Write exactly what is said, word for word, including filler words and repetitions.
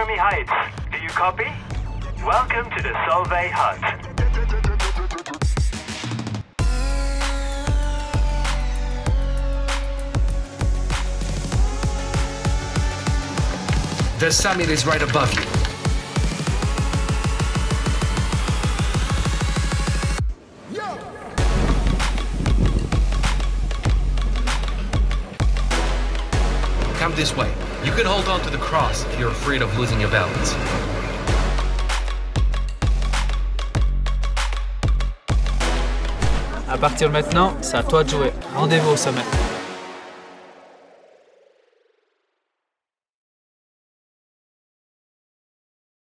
Army Heights. Do you copy? Welcome to the Solve Haute. The summit is right above you. Come this way. You can hold on to the cross if you're afraid of losing your balance. À partir de maintenant, c'est à toi de jouer. Rendez-vous au sommet.